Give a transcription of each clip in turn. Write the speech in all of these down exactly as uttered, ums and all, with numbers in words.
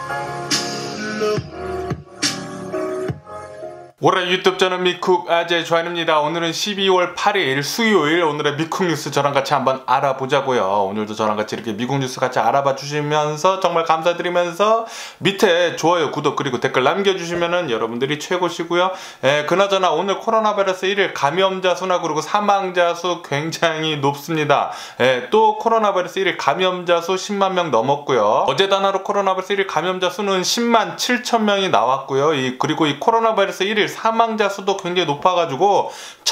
올해 유튜브 저는 미쿡 아재 조한입니다. 오늘은 십이월 팔일 수요일, 오늘의 미국 뉴스 저랑 같이 한번 알아보자고요. 오늘도 저랑 같이 이렇게 미국 뉴스 같이 알아봐 주시면서 정말 감사드리면서 밑에 좋아요, 구독 그리고 댓글 남겨주시면은 여러분들이 최고시고요. 에, 그나저나 오늘 코로나 바이러스 일 일 감염자 수나 그리고 사망자 수 굉장히 높습니다. 에, 또 코로나 바이러스 일 일 감염자 수 십만 명 넘었고요. 어제 단하루 코로나 바이러스 일 일 감염자 수는 십만 칠천 명이 나왔고요. 이, 그리고 이 코로나 바이러스 일 일 사망자 수도 굉장히 높아가지고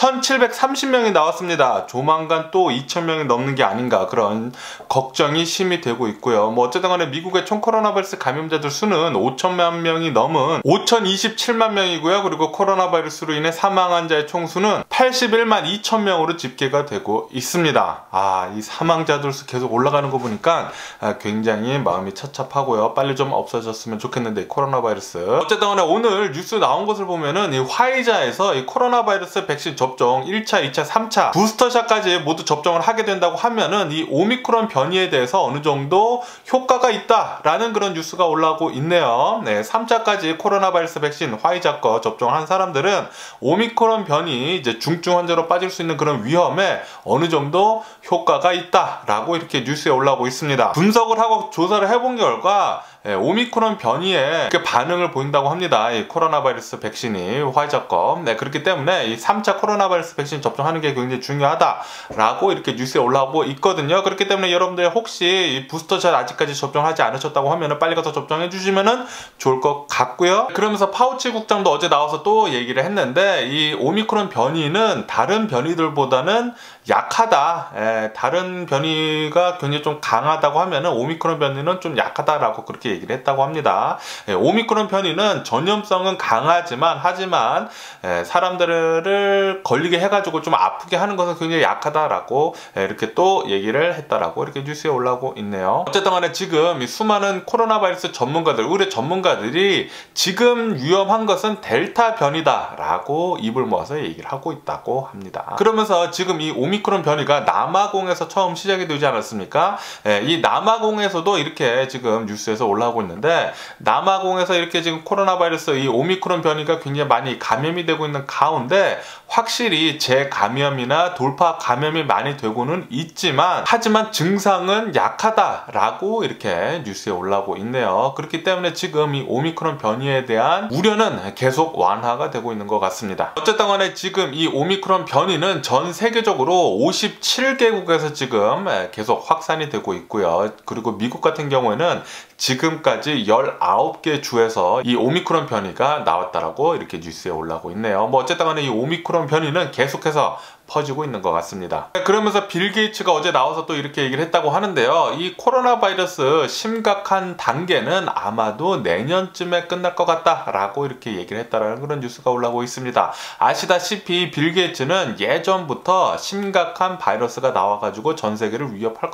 천칠백삼십 명이 나왔습니다. 조만간 또 이천 명이 넘는 게 아닌가, 그런 걱정이 심히 되고 있고요. 뭐 어쨌든 간에 미국의 총 코로나 바이러스 감염자들 수는 오천만 명이 넘은 오천이십칠만 명이고요. 그리고 코로나 바이러스로 인해 사망한 자의 총수는 팔십일만 이천 명으로 집계가 되고 있습니다. 아, 이 사망자들 수 계속 올라가는 거 보니까 굉장히 마음이 찹찹하고요. 빨리 좀 없어졌으면 좋겠는데, 코로나 바이러스. 어쨌든 간에 오늘 뉴스 나온 것을 보면은 이 화이자에서 이 코로나 바이러스 백신 접종 일 차, 이 차, 삼 차 부스터샷까지 모두 접종을 하게 된다고 하면은 이 오미크론 변이에 대해서 어느 정도 효과가 있다라는 그런 뉴스가 올라오고 있네요. 네, 삼 차까지 코로나 바이러스 백신 화이자 거 접종한 사람들은 오미크론 변이 이제 중증 환자로 빠질 수 있는 그런 위험에 어느 정도 효과가 있다라고 이렇게 뉴스에 올라오고 있습니다. 분석을 하고 조사를 해본 결과 예, 오미크론 변이에 반응을 보인다고 합니다. 이 코로나 바이러스 백신이 화이자 거. 네, 그렇기 때문에 이 삼 차 코로나 바이러스 백신 접종하는 게 굉장히 중요하다라고 이렇게 뉴스에 올라오고 있거든요. 그렇기 때문에 여러분들 혹시 이 부스터샷 아직까지 접종하지 않으셨다고 하면은 빨리 가서 접종해 주시면은 좋을 것 같고요. 그러면서 파우치 국장도 어제 나와서 또 얘기를 했는데, 이 오미크론 변이는 다른 변이들보다는 약하다. 예, 다른 변이가 굉장히 좀 강하다고 하면은 오미크론 변이는 좀 약하다라고 그렇게 얘기를 했다고 합니다. 예, 오미크론 변이는 전염성은 강하지만 하지만 예, 사람들을 걸리게 해가지고 좀 아프게 하는 것은 굉장히 약하다라고 예, 이렇게 또 얘기를 했다라고 이렇게 뉴스에 올라오고 있네요. 어쨌든 간에 지금 이 수많은 코로나 바이러스 전문가들, 의료 전문가들이 지금 위험한 것은 델타 변이다라고 입을 모아서 얘기를 하고 있다고 합니다. 그러면서 지금 이 오미크론 변이가 남아공에서 처음 시작이 되지 않았습니까? 예, 이 남아공에서도 이렇게 지금 뉴스에서 올라오고 있는데, 남아공에서 이렇게 지금 코로나 바이러스 이 오미크론 변이가 굉장히 많이 감염이 되고 있는 가운데 확실히 재감염이나 돌파 감염이 많이 되고는 있지만 하지만 증상은 약하다라고 이렇게 뉴스에 올라오고 있네요. 그렇기 때문에 지금 이 오미크론 변이에 대한 우려는 계속 완화가 되고 있는 것 같습니다. 어쨌든 간에 지금 이 오미크론 변이는 전 세계적으로 오십칠 개국에서 지금 계속 확산이 되고 있고요. 그리고 미국 같은 경우에는 지금까지 열아홉 개 주에서 이 오미크론 변이가 나왔다라고 이렇게 뉴스에 올라오고 있네요. 뭐 어쨌든 간에 이 오미크론 변이는 계속해서 퍼지고 있는 것 같습니다. 그러면서 빌 게이츠가 어제 나와서 또 이렇게 얘기를 했다고 하는데요. 이 코로나 바이러스 심각한 단계는 아마도 내년쯤에 끝날 것 같다라고 이렇게 얘기를 했다라는 그런 뉴스가 올라오고 있습니다. 아시다시피 빌 게이츠는 예전부터 심각한 바이러스가 나와가지고 전 세계를 위협할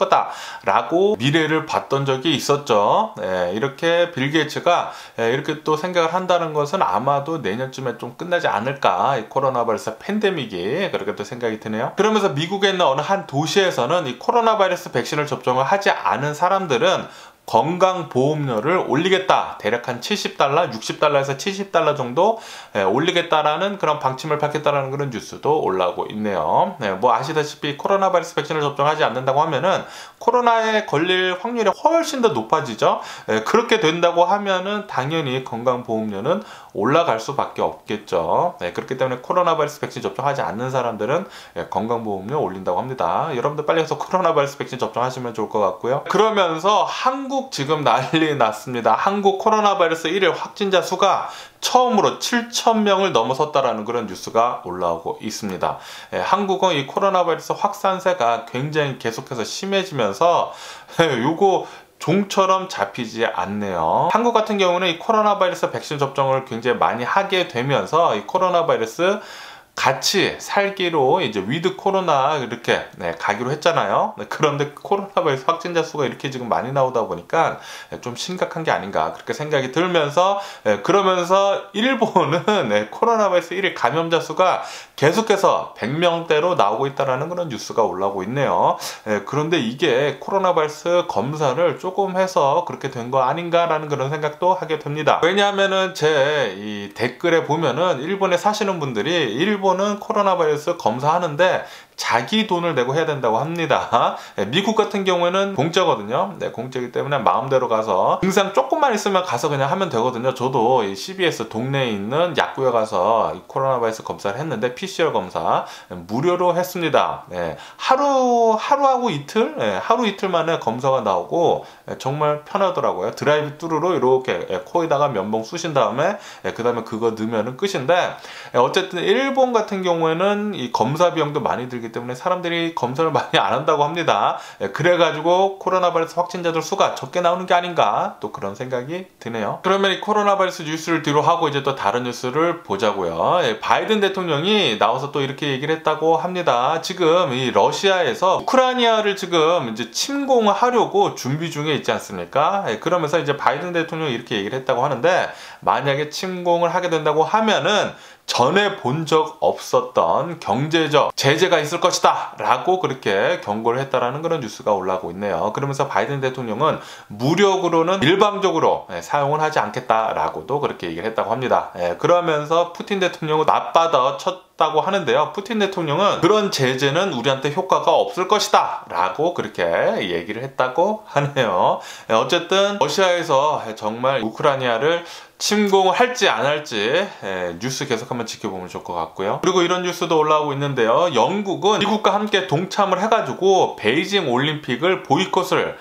거다라고 미래를 봤던 적이 있었죠. 네, 이렇게 빌 게이츠가 이렇게 또 생각을 한다는 것은 아마도 내년쯤에 좀 끝나지 않을까, 이 코로나 바이러스 팬데믹이 그렇게 또 생각이 드네요. 그러면서 미국에 있는 어느 한 도시에서는 이 코로나 바이러스 백신을 접종을 하지 않은 사람들은 건강보험료를 올리겠다. 대략 한 칠십 달러, 육십 달러에서 칠십 달러 정도 예, 올리겠다라는 그런 방침을 밝혔다라는 그런 뉴스도 올라오고 있네요. 예, 뭐 아시다시피 코로나 바이러스 백신을 접종하지 않는다고 하면은 코로나에 걸릴 확률이 훨씬 더 높아지죠. 예, 그렇게 된다고 하면은 당연히 건강보험료는 올라갈 수밖에 없겠죠. 예, 그렇기 때문에 코로나 바이러스 백신 접종하지 않는 사람들은 예, 건강보험료 올린다고 합니다. 여러분들 빨리 가서 코로나 바이러스 백신 접종하시면 좋을 것 같고요. 그러면서 한국 지금 난리 났습니다. 한국 코로나 바이러스 일 일 확진자 수가 처음으로 칠천 명을 넘어섰다라는 그런 뉴스가 올라오고 있습니다. 예, 한국은 이 코로나 바이러스 확산세가 굉장히 계속해서 심해지면서 예, 요거 종처럼 잡히지 않네요. 한국 같은 경우는 이 코로나 바이러스 백신 접종을 굉장히 많이 하게 되면서 이 코로나 바이러스 같이 살기로 이제 위드 코로나 이렇게 네, 가기로 했잖아요. 네, 그런데 코로나 바이러스 확진자 수가 이렇게 지금 많이 나오다 보니까 좀 심각한 게 아닌가 그렇게 생각이 들면서 네, 그러면서 일본은 네, 코로나 바이러스 일 일 감염자 수가 계속해서 백 명대로 나오고 있다는 그런 뉴스가 올라오고 있네요. 네, 그런데 이게 코로나 바이러스 검사를 조금 해서 그렇게 된 거 아닌가라는 그런 생각도 하게 됩니다. 왜냐하면은 제 이 댓글에 보면은 일본에 사시는 분들이 일본은 코로나 바이러스 검사하는데 자기 돈을 내고 해야 된다고 합니다. 네, 미국 같은 경우에는 공짜거든요. 네, 공짜이기 때문에 마음대로 가서 증상 조금만 있으면 가서 그냥 하면 되거든요. 저도 이 씨비에스 동네에 있는 약국에 가서 이 코로나 바이러스 검사를 했는데 피씨알 검사 무료로 했습니다. 네, 하루 하루하고 이틀, 네, 하루 이틀 만에 검사가 나오고 네, 정말 편하더라고요. 드라이브 뚜루로 이렇게 네, 코에다가 면봉 쑤신 다음에 네, 그 다음에 그거 넣으면은 끝인데 네, 어쨌든 일본 같은 경우에는 이 검사 비용도 많이 들기 때문에 사람들이 검사를 많이 안 한다고 합니다. 예, 그래가지고 코로나 바이러스 확진자들 수가 적게 나오는 게 아닌가 또 그런 생각이 드네요. 그러면 이 코로나 바이러스 뉴스를 뒤로 하고 이제 또 다른 뉴스를 보자고요. 예, 바이든 대통령이 나와서 또 이렇게 얘기를 했다고 합니다. 지금 이 러시아에서 우크라이나를 지금 이제 침공하려고 준비 중에 있지 않습니까? 예, 그러면서 이제 바이든 대통령이 이렇게 얘기를 했다고 하는데 만약에 침공을 하게 된다고 하면은 전에 본 적 없었던 경제적 제재가 있을 것이다 라고 그렇게 경고를 했다라는 그런 뉴스가 올라오고 있네요. 그러면서 바이든 대통령은 무력으로는 일방적으로 사용을 하지 않겠다라고도 그렇게 얘기를 했다고 합니다. 그러면서 푸틴 대통령은 맞받아 쳤다고 하는데요. 푸틴 대통령은 그런 제재는 우리한테 효과가 없을 것이다 라고 그렇게 얘기를 했다고 하네요. 어쨌든 러시아에서 정말 우크라이나를 침공을 할지 안 할지 예, 뉴스 계속 한번 지켜보면 좋을 것 같고요. 그리고 이런 뉴스도 올라오고 있는데요. 영국은 미국과 함께 동참을 해가지고 베이징 올림픽을 보이콧을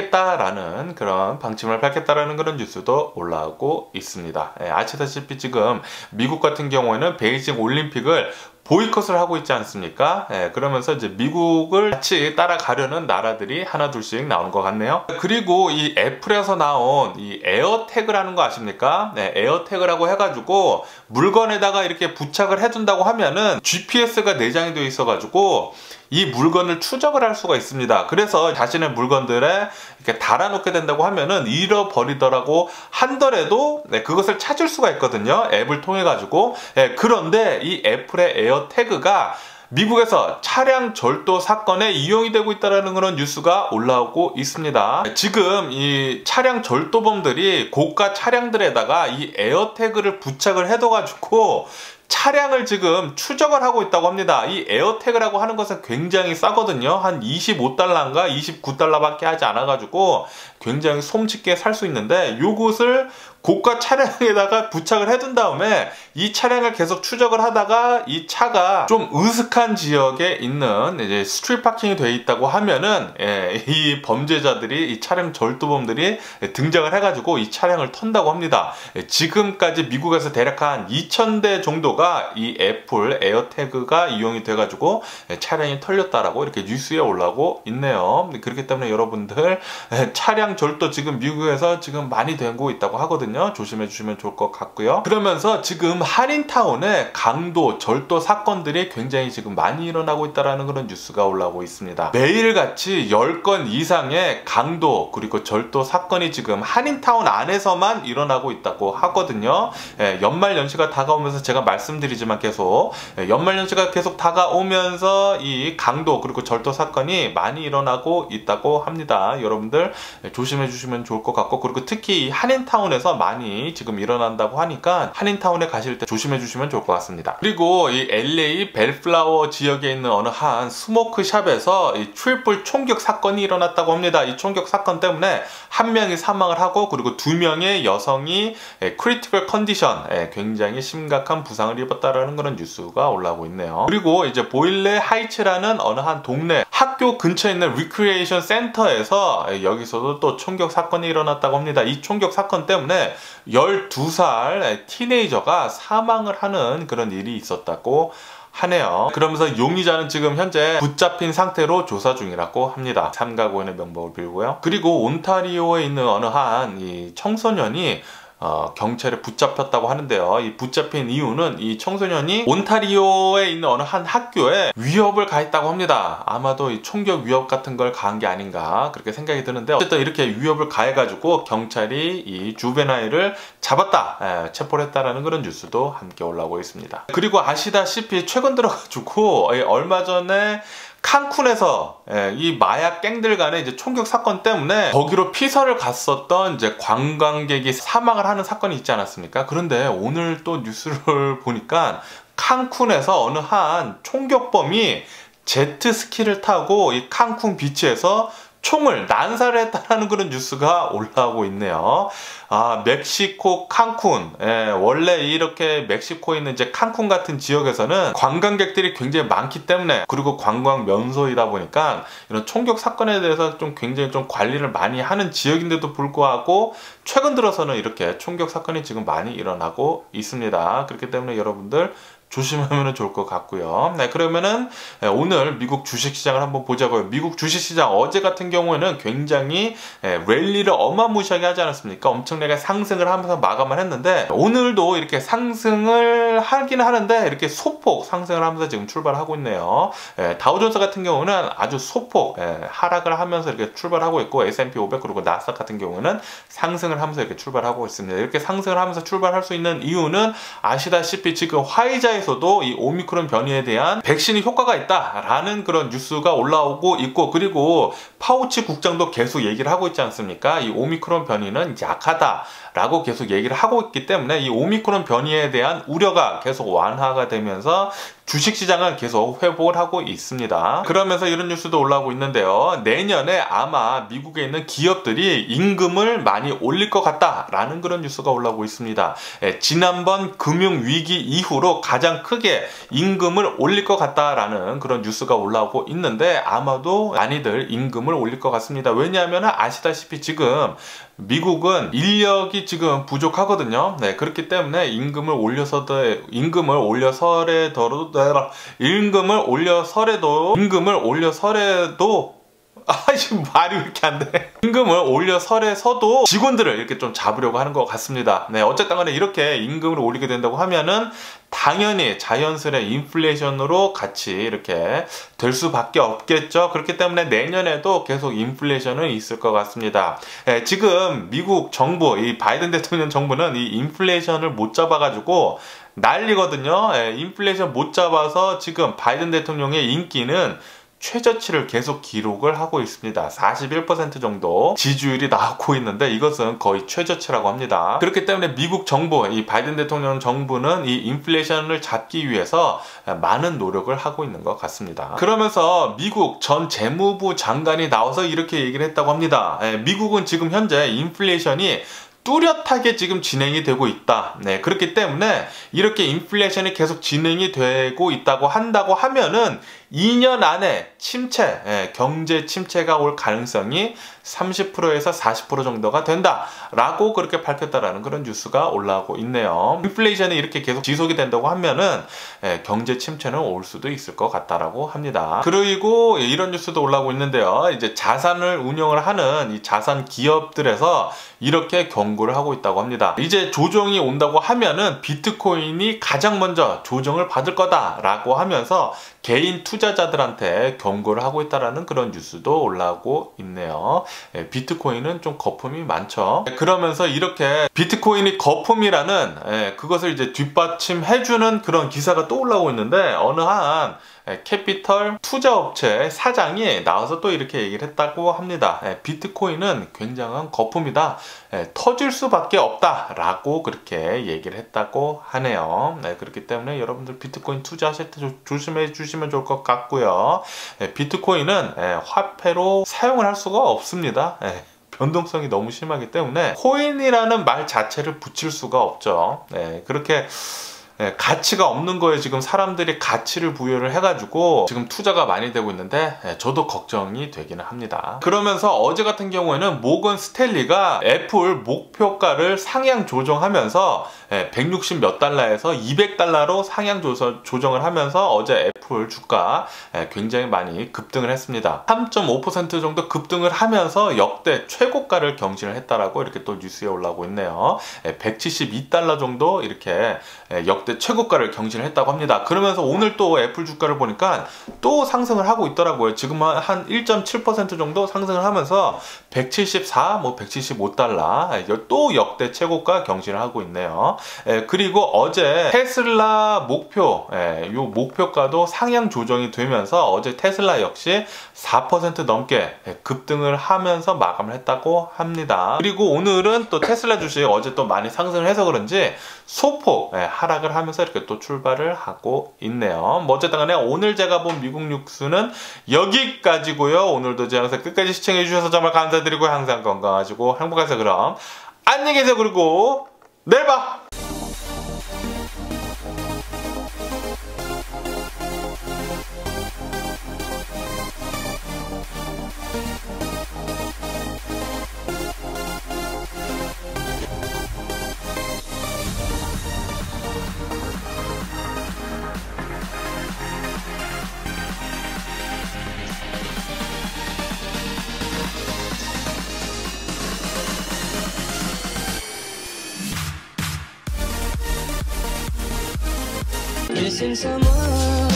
하겠다라는 그런 방침을 밝혔다라는 그런 뉴스도 올라오고 있습니다. 예, 아시다시피 지금 미국 같은 경우에는 베이징 올림픽을 보이콧을 하고 있지 않습니까? 예, 그러면서 이제 미국을 같이 따라가려는 나라들이 하나 둘씩 나오는 것 같네요. 그리고 이 애플에서 나온 이 에어태그라는 거 아십니까? 네, 에어태그라고 해가지고 물건에다가 이렇게 부착을 해둔다고 하면은 지피에스가 내장이 되어 있어가지고 이 물건을 추적을 할 수가 있습니다. 그래서 자신의 물건들에 이렇게 달아놓게 된다고 하면은 잃어버리더라고 한더라도 네, 그것을 찾을 수가 있거든요. 앱을 통해 가지고. 네, 그런데 이 애플의 에어태그가 미국에서 차량 절도 사건에 이용이 되고 있다는 그런 뉴스가 올라오고 있습니다. 지금 이 차량 절도범들이 고가 차량들에다가 이 에어태그를 부착을 해둬가지고 차량을 지금 추적을 하고 있다고 합니다. 이 에어태그라고 하는 것은 굉장히 싸거든요. 한 이십오 달러인가 이십구 달러밖에 하지 않아가지고 굉장히 솜쉽게 살 수 있는데 요것을 고가 차량에다가 부착을 해둔 다음에 이 차량을 계속 추적을 하다가 이 차가 좀 으슥한 지역에 있는 이제 스트리트 파킹이 되어 있다고 하면은 예, 이 범죄자들이 이 차량 절도범들이 등장을 해가지고 이 차량을 턴다고 합니다. 예, 지금까지 미국에서 대략 한 이천 대 정도가 이 애플 에어태그가 이용이 돼가지고 예, 차량이 털렸다라고 이렇게 뉴스에 올라오고 있네요. 그렇기 때문에 여러분들 예, 차량 절도 지금 미국에서 지금 많이 되고 있다고 하거든요. 조심해 주시면 좋을 것 같고요. 그러면서 지금 한인타운에 강도, 절도 사건들이 굉장히 지금 많이 일어나고 있다는 그런 뉴스가 올라오고 있습니다. 매일같이 열 건 이상의 강도 그리고 절도 사건이 지금 한인타운 안에서만 일어나고 있다고 하거든요. 예, 연말연시가 다가오면서 제가 말씀드리지만 계속 예, 연말연시가 계속 다가오면서 이 강도 그리고 절도 사건이 많이 일어나고 있다고 합니다. 여러분들 예, 조심해 주시면 좋을 것 같고 그리고 특히 이 한인타운에서 많이 지금 일어난다고 하니까 한인타운에 가실 때 조심해 주시면 좋을 것 같습니다. 그리고 이 엘에이 벨플라워 지역에 있는 어느 한 스모크샵에서 이 트리플 총격 사건이 일어났다고 합니다. 이 총격 사건 때문에 한 명이 사망을 하고 그리고 두 명의 여성이 크리티컬 컨디션 굉장히 심각한 부상을 입었다라는 그런 뉴스가 올라오고 있네요. 그리고 이제 보일레 하이츠라는 어느 한 동네 학교 근처에 있는 리크리에이션 센터에서 여기서도 또 총격 사건이 일어났다고 합니다. 이 총격 사건 때문에 열두 살 티네이저가 사망을 하는 그런 일이 있었다고 하네요. 그러면서 용의자는 지금 현재 붙잡힌 상태로 조사 중이라고 합니다. 삼가 고인의 명복을 빌고요. 그리고 온타리오에 있는 어느 한 이 청소년이 어, 경찰에 붙잡혔다고 하는데요. 이 붙잡힌 이유는 이 청소년이 온타리오에 있는 어느 한 학교에 위협을 가했다고 합니다. 아마도 이 총격 위협 같은 걸 가한 게 아닌가 그렇게 생각이 드는데, 어쨌든 이렇게 위협을 가해가지고 경찰이 이 주베나일을 잡았다, 예, 체포를 했다라는 그런 뉴스도 함께 올라오고 있습니다. 그리고 아시다시피 최근 들어가지고 얼마 전에 칸쿤에서 예, 이 마약 갱들 간의 이제 총격 사건 때문에 거기로 피서를 갔었던 이제 관광객이 사망을 하는 사건이 있지 않았습니까? 그런데 오늘 또 뉴스를 보니까 칸쿤에서 어느 한 총격범이 제트스키를 타고 이 칸쿤 비치에서 총을 난사를 했다는 그런 뉴스가 올라오고 있네요. 아, 멕시코 칸쿤. 예, 원래 이렇게 멕시코에 있는 이제 칸쿤 같은 지역에서는 관광객들이 굉장히 많기 때문에, 그리고 관광 명소이다 보니까 이런 총격 사건에 대해서 좀 굉장히 좀 관리를 많이 하는 지역인데도 불구하고 최근 들어서는 이렇게 총격 사건이 지금 많이 일어나고 있습니다. 그렇기 때문에 여러분들 조심하면 좋을 것 같고요. 네, 그러면은 오늘 미국 주식시장을 한번 보자고요. 미국 주식시장 어제 같은 경우에는 굉장히 랠리를 어마무시하게 하지 않았습니까? 엄청나게 상승을 하면서 마감을 했는데, 오늘도 이렇게 상승을 하긴 하는데 이렇게 소폭 상승을 하면서 지금 출발하고 있네요. 다우존스 같은 경우는 아주 소폭 하락을 하면서 이렇게 출발하고 있고, 에스 앤 피 오백 그리고 나스닥 같은 경우는 상승을 하면서 이렇게 출발하고 있습니다. 이렇게 상승을 하면서 출발할 수 있는 이유는 아시다시피 지금 화이자 에서도 이 오미크론 변이에 대한 백신이 효과가 있다라는 그런 뉴스가 올라오고 있고, 그리고 파우치 국장도 계속 얘기를 하고 있지 않습니까? 이 오미크론 변이는 약하다라고 계속 얘기를 하고 있기 때문에 이 오미크론 변이에 대한 우려가 계속 완화가 되면서 주식시장은 계속 회복을 하고 있습니다. 그러면서 이런 뉴스도 올라오고 있는데요. 내년에 아마 미국에 있는 기업들이 임금을 많이 올릴 것 같다라는 그런 뉴스가 올라오고 있습니다. 예, 지난번 금융위기 이후로 가장 크게 임금을 올릴 것 같다라는 그런 뉴스가 올라오고 있는데, 아마도 많이들 임금을 올릴 것 같습니다. 왜냐하면 아시다시피 지금 미국은 인력이 지금 부족하거든요. 네, 그렇기 때문에 임금을 올려서도 임금을 올려서래도 임금을 올려서래도 임금을 올려서래도 아, 지금 말이 왜 이렇게 안 돼? 임금을 올려서래서도 직원들을 이렇게 좀 잡으려고 하는 것 같습니다. 네, 어쨌든 간에 이렇게 임금을 올리게 된다고 하면은 당연히 자연스레 인플레이션으로 같이 이렇게 될 수밖에 없겠죠. 그렇기 때문에 내년에도 계속 인플레이션은 있을 것 같습니다. 네, 지금 미국 정부, 이 바이든 대통령 정부는 이 인플레이션을 못 잡아가지고 난리거든요. 네, 인플레이션 못 잡아서 지금 바이든 대통령의 인기는 최저치를 계속 기록을 하고 있습니다. 사십일 퍼센트 정도 지지율이 나오고 있는데 이것은 거의 최저치라고 합니다. 그렇기 때문에 미국 정부, 이 바이든 대통령 정부는 이 인플레이션을 잡기 위해서 많은 노력을 하고 있는 것 같습니다. 그러면서 미국 전 재무부 장관이 나와서 이렇게 얘기를 했다고 합니다. 미국은 지금 현재 인플레이션이 뚜렷하게 지금 진행이 되고 있다. 네, 그렇기 때문에 이렇게 인플레이션이 계속 진행이 되고 있다고 한다고 하면은 이 년 안에 침체, 예, 경제 침체가 올 가능성이 삼십 퍼센트에서 사십 퍼센트 정도가 된다라고 그렇게 밝혔다라는 그런 뉴스가 올라오고 있네요. 인플레이션이 이렇게 계속 지속이 된다고 하면은 예, 경제 침체는 올 수도 있을 것 같다라고 합니다. 그리고 이런 뉴스도 올라오고 있는데요. 이제 자산을 운영을 하는 이 자산 기업들에서 이렇게 경고를 하고 있다고 합니다. 이제 조정이 온다고 하면은 비트코인이 가장 먼저 조정을 받을 거다라고 하면서 개인 투자자들한테 경고를 하고 있다라는 그런 뉴스도 올라오고 있네요. 예, 비트코인은 좀 거품이 많죠. 예, 그러면서 이렇게 비트코인이 거품이라는 예, 그것을 이제 뒷받침해주는 그런 기사가 또 올라오고 있는데, 어느 한 캐피털 투자업체 사장이 나와서 또 이렇게 얘기를 했다고 합니다. 예, 비트코인은 굉장한 거품이다. 예, 터질 수밖에 없다 라고 그렇게 얘기를 했다고 하네요. 네, 그렇기 때문에 여러분들 비트코인 투자하실 때 조심해 주시면 좋을 것 같고요. 예, 비트코인은 예, 화폐로 사용을 할 수가 없습니다. 예. 변동성이 너무 심하기 때문에 코인이라는 말 자체를 붙일 수가 없죠. 네, 그렇게 예, 가치가 없는 거에 지금 사람들이 가치를 부여를 해가지고 지금 투자가 많이 되고 있는데 예, 저도 걱정이 되기는 합니다. 그러면서 어제 같은 경우에는 모건 스탠리가 애플 목표가를 상향 조정하면서 예, 백육십 몇 달러에서 이백 달러로 상향 조서, 조정을 하면서 어제 애플 주가 예, 굉장히 많이 급등을 했습니다. 삼 점 오 퍼센트 정도 급등을 하면서 역대 최고가를 경신을 했다라고 이렇게 또 뉴스에 올라오고 있네요. 예, 백칠십이 달러 정도 이렇게 예, 역대 최고가를 경신을 했다고 합니다. 그러면서 오늘 또 애플 주가를 보니까 또 상승을 하고 있더라고요. 지금 한 일 점 칠 퍼센트 정도 상승을 하면서 백칠십사, 뭐 백칠십오 달러 또 역대 최고가 경신을 하고 있네요. 예, 그리고 어제 테슬라 목표, 예, 요 목표가도 상향 조정이 되면서 어제 테슬라 역시 사 퍼센트 넘게 급등을 하면서 마감을 했다고 합니다. 그리고 오늘은 또 테슬라 주식 어제 또 많이 상승을 해서 그런지 소폭 예, 하락을 하면서 이렇게 또 출발을 하고 있네요. 뭐 어쨌든 간에 오늘 제가 본 미국 뉴스는 여기까지고요. 오늘도 제 영상 끝까지 시청해 주셔서 정말 감사드리고 항상 건강하시고 행복하세요. 그럼 안녕히 계세요. 그리고 내일 봐. Missing someone